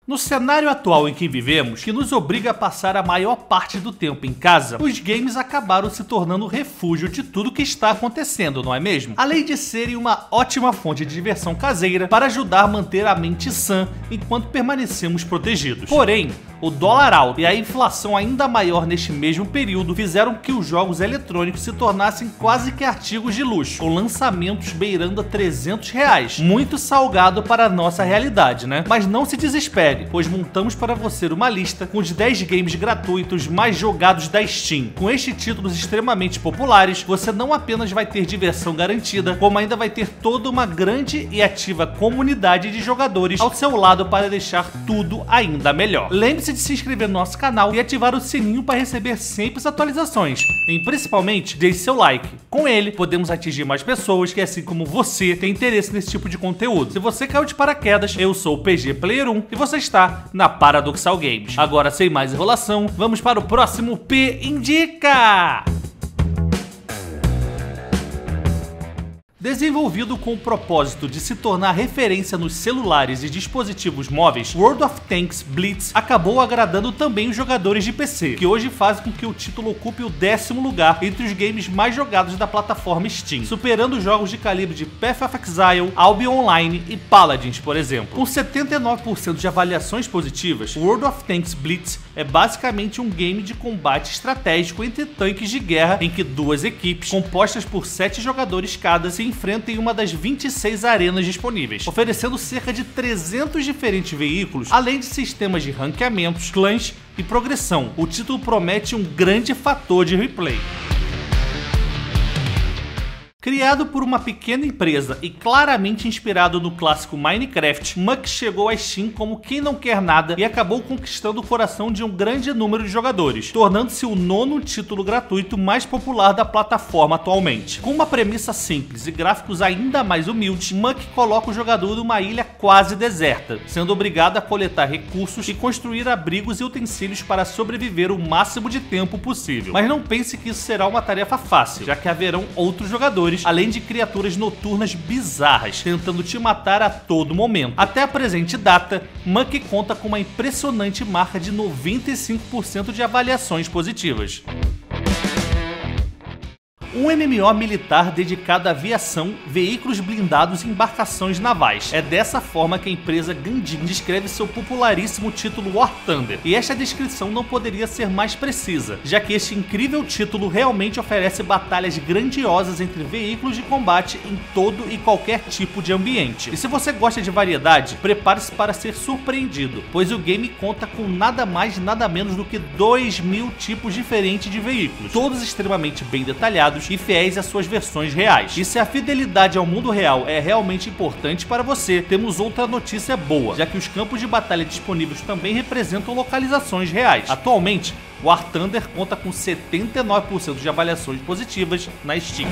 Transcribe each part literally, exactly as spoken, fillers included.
No cenário atual em que vivemos, que nos obriga a passar a maior parte do tempo em casa, os games acabaram se tornando refúgio de tudo que está acontecendo, não é mesmo? Além de serem uma ótima fonte de diversão caseira para ajudar a manter a mente sã enquanto permanecemos protegidos. Porém, o dólar alto e a inflação ainda maior neste mesmo período fizeram que os jogos eletrônicos se tornassem quase que artigos de luxo, com lançamentos beirando a trezentos reais. Muito salgado para a nossa realidade, né? Mas não se desespere, pois montamos para você uma lista com os dez games gratuitos mais jogados da Steam. Com estes títulos extremamente populares, você não apenas vai ter diversão garantida, como ainda vai ter toda uma grande e ativa comunidade de jogadores ao seu lado para deixar tudo ainda melhor. Lembre-se de se inscrever no nosso canal e ativar o sininho para receber sempre as atualizações. E principalmente, deixe seu like. Com ele, podemos atingir mais pessoas que, assim como você, tem interesse nesse tipo de conteúdo. Se você caiu de paraquedas, eu sou o P G Player um e você está na Paradoxal Games. Agora, sem mais enrolação, vamos para o próximo P Indica! Desenvolvido com o propósito de se tornar referência nos celulares e dispositivos móveis, World of Tanks Blitz acabou agradando também os jogadores de P C, que hoje fazem com que o título ocupe o décimo lugar entre os games mais jogados da plataforma Steam, superando jogos de calibre de Path of Exile, Albion Online e Paladins, por exemplo. Com setenta e nove por cento de avaliações positivas, World of Tanks Blitz é basicamente um game de combate estratégico entre tanques de guerra em que duas equipes, compostas por sete jogadores cada, se enfrenta em uma das vinte e seis arenas disponíveis, oferecendo cerca de trezentos diferentes veículos, além de sistemas de ranqueamentos, clãs e progressão. O título promete um grande fator de replay. Criado por uma pequena empresa e claramente inspirado no clássico Minecraft, Muck chegou à Steam como quem não quer nada e acabou conquistando o coração de um grande número de jogadores, tornando-se o nono título gratuito mais popular da plataforma atualmente. Com uma premissa simples e gráficos ainda mais humildes, Muck coloca o jogador numa ilha quase deserta, sendo obrigado a coletar recursos e construir abrigos e utensílios para sobreviver o máximo de tempo possível. Mas não pense que isso será uma tarefa fácil, já que haverão outros jogadores, além de criaturas noturnas bizarras, tentando te matar a todo momento. Até a presente data, Muck conta com uma impressionante marca de noventa e cinco por cento de avaliações positivas. Um M M O militar dedicado à aviação, veículos blindados e embarcações navais. É dessa forma que a empresa Gandin descreve seu popularíssimo título War Thunder. E esta descrição não poderia ser mais precisa, já que este incrível título realmente oferece batalhas grandiosas entre veículos de combate em todo e qualquer tipo de ambiente. E se você gosta de variedade, prepare-se para ser surpreendido, pois o game conta com nada mais nada menos do que dois mil tipos diferentes de veículos, todos extremamente bem detalhados e fiéis às suas versões reais. E se a fidelidade ao mundo real é realmente importante para você, temos outra notícia boa, já que os campos de batalha disponíveis também representam localizações reais. Atualmente, War Thunder conta com setenta e nove por cento de avaliações positivas na Steam.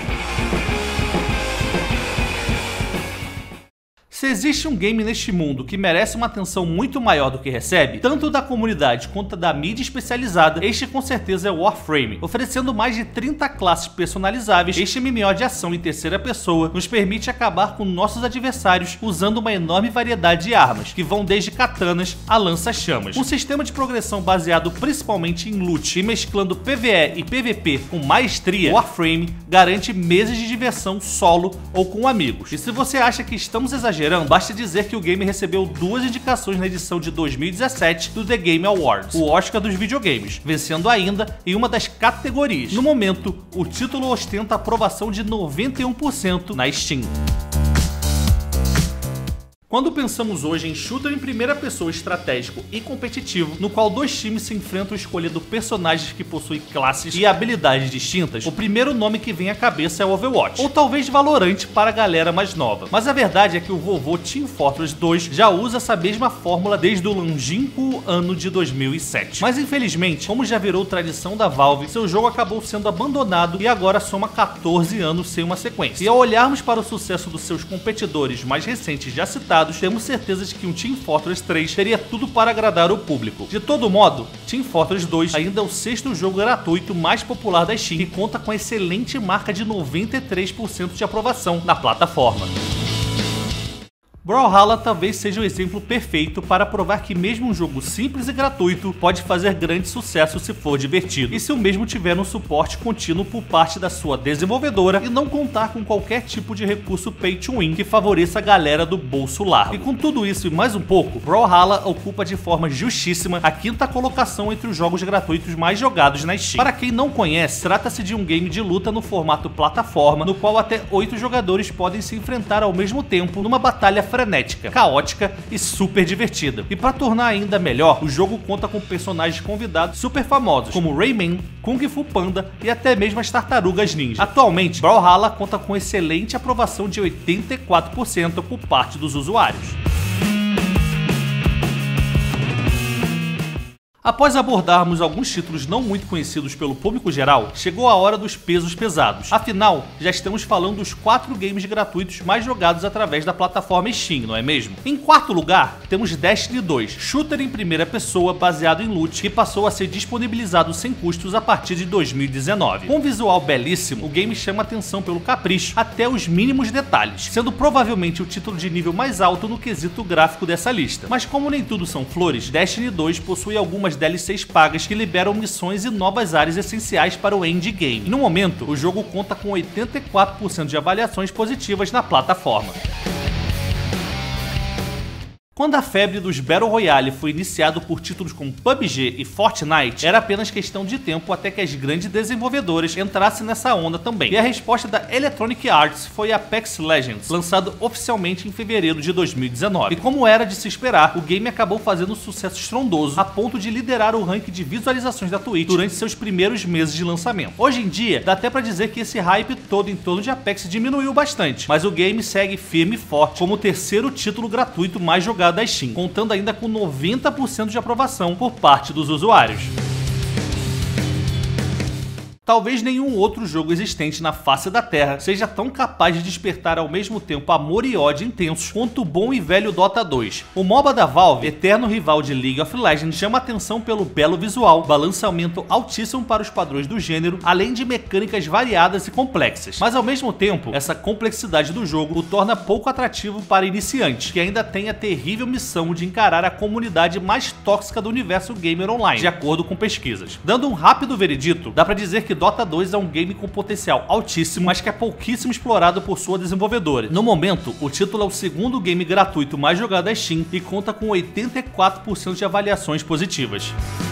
Se existe um game neste mundo que merece uma atenção muito maior do que recebe, tanto da comunidade quanto da mídia especializada, este com certeza é o Warframe. Oferecendo mais de trinta classes personalizáveis, este M M O de ação em terceira pessoa nos permite acabar com nossos adversários usando uma enorme variedade de armas, que vão desde katanas a lança-chamas. Um sistema de progressão baseado principalmente em loot e mesclando P V E e P V P com maestria, Warframe garante meses de diversão solo ou com amigos. E se você acha que estamos exagerando, basta dizer que o game recebeu duas indicações na edição de dois mil e dezessete do The Game Awards, o Oscar dos videogames, vencendo ainda em uma das categorias. No momento, o título ostenta a aprovação de noventa e um por cento na Steam. Quando pensamos hoje em shooter em primeira pessoa estratégico e competitivo, no qual dois times se enfrentam escolhendo personagens que possuem classes e habilidades distintas, o primeiro nome que vem à cabeça é o Overwatch, ou talvez Valorant para a galera mais nova. Mas a verdade é que o vovô Team Fortress dois já usa essa mesma fórmula desde o longínquo ano de dois mil e sete. Mas infelizmente, como já virou tradição da Valve, seu jogo acabou sendo abandonado e agora soma quatorze anos sem uma sequência. E ao olharmos para o sucesso dos seus competidores mais recentes já citados, temos certeza de que um Team Fortress três teria tudo para agradar o público. De todo modo, Team Fortress dois ainda é o sexto jogo gratuito mais popular da Steam e conta com a excelente marca de noventa e três por cento de aprovação na plataforma. Brawlhalla talvez seja o exemplo perfeito para provar que mesmo um jogo simples e gratuito pode fazer grande sucesso se for divertido, e se o mesmo tiver um suporte contínuo por parte da sua desenvolvedora e não contar com qualquer tipo de recurso pay to win que favoreça a galera do bolso largo. E com tudo isso e mais um pouco, Brawlhalla ocupa de forma justíssima a quinta colocação entre os jogos gratuitos mais jogados na Steam. Para quem não conhece, trata-se de um game de luta no formato plataforma, no qual até oito jogadores podem se enfrentar ao mesmo tempo numa batalha frenética, caótica e super divertida. E para tornar ainda melhor, o jogo conta com personagens convidados super famosos, como Rayman, Kung Fu Panda e até mesmo as Tartarugas Ninja. Atualmente, Brawlhalla conta com excelente aprovação de oitenta e quatro por cento por parte dos usuários. Após abordarmos alguns títulos não muito conhecidos pelo público geral, chegou a hora dos pesos pesados. Afinal, já estamos falando dos quatro games gratuitos mais jogados através da plataforma Steam, não é mesmo? Em quarto lugar, temos Destiny dois, shooter em primeira pessoa baseado em loot, que passou a ser disponibilizado sem custos a partir de dois mil e dezenove. Com um visual belíssimo, o game chama atenção pelo capricho até os mínimos detalhes, sendo provavelmente o título de nível mais alto no quesito gráfico dessa lista. Mas como nem tudo são flores, Destiny dois possui algumas D L Cs pagas que liberam missões e novas áreas essenciais para o endgame. No momento, o jogo conta com oitenta e quatro por cento de avaliações positivas na plataforma. Quando a febre dos Battle Royale foi iniciado por títulos como P U B G e Fortnite, era apenas questão de tempo até que as grandes desenvolvedoras entrassem nessa onda também. E a resposta da Electronic Arts foi Apex Legends, lançado oficialmente em fevereiro de dois mil e dezenove. E como era de se esperar, o game acabou fazendo um sucesso estrondoso, a ponto de liderar o ranking de visualizações da Twitch durante seus primeiros meses de lançamento. Hoje em dia, dá até pra dizer que esse hype todo em torno de Apex diminuiu bastante, mas o game segue firme e forte como o terceiro título gratuito mais jogado da Steam, contando ainda com noventa por cento de aprovação por parte dos usuários. Talvez nenhum outro jogo existente na face da Terra seja tão capaz de despertar ao mesmo tempo amor e ódio intensos quanto o bom e velho Dota dois. O MOBA da Valve, eterno rival de League of Legends, chama atenção pelo belo visual, balanceamento altíssimo para os padrões do gênero, além de mecânicas variadas e complexas. Mas ao mesmo tempo, essa complexidade do jogo o torna pouco atrativo para iniciantes, que ainda tem a terrível missão de encarar a comunidade mais tóxica do universo gamer online, de acordo com pesquisas. Dando um rápido veredito, dá pra dizer que Dota dois é um game com potencial altíssimo, mas que é pouquíssimo explorado por sua desenvolvedora. No momento, o título é o segundo game gratuito mais jogado da Steam e conta com oitenta e quatro por cento de avaliações positivas.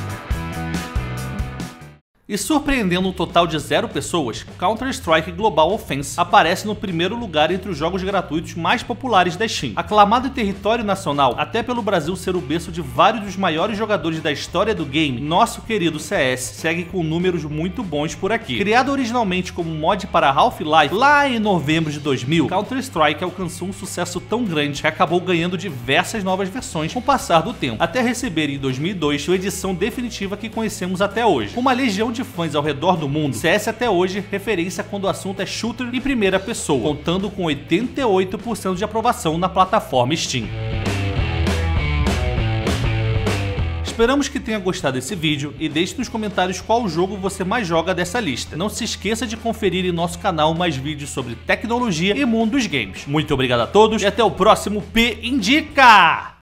E surpreendendo um total de zero pessoas, Counter-Strike Global Offensive aparece no primeiro lugar entre os jogos gratuitos mais populares da Steam. Aclamado em território nacional, até pelo Brasil ser o berço de vários dos maiores jogadores da história do game, nosso querido C S segue com números muito bons por aqui. Criado originalmente como mod para Half-Life lá em novembro de dois mil, Counter-Strike alcançou um sucesso tão grande que acabou ganhando diversas novas versões com o passar do tempo, até receber em dois mil e dois sua edição definitiva que conhecemos até hoje. Com uma legião de fãs ao redor do mundo, C S até hoje referência quando o assunto é shooter em primeira pessoa, contando com oitenta e oito por cento de aprovação na plataforma Steam. Esperamos que tenha gostado desse vídeo e deixe nos comentários qual jogo você mais joga dessa lista. Não se esqueça de conferir em nosso canal mais vídeos sobre tecnologia e mundo dos games. Muito obrigado a todos e até o próximo P Indica!